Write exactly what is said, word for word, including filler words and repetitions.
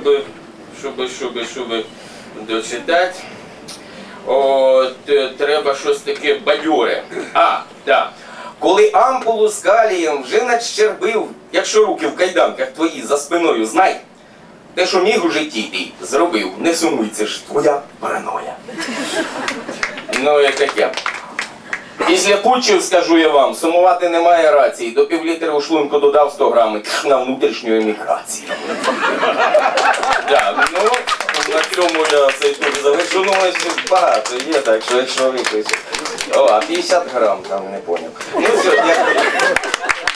щоб, щоб, щоб, щоб дочитати. От, треба щось таке бадьоре. А, так. Коли ампулу з калієм вже начербив, якщо руки в кайданках твої за спиною, знай, те, що міг у житті ти зробив, не сумуй, це ж твоя параноя. Ну і таке. Після путчів, скажу я вам, сумувати немає рації. До півлітри у шлунку додав сто грамів на внутрішню еміграцію. Так, ну, на цьому я цей тур завершу. Ну, багато є, так що якщо випишете. О, а п'ятдесят грам там, не поняв. Ну все, дякую.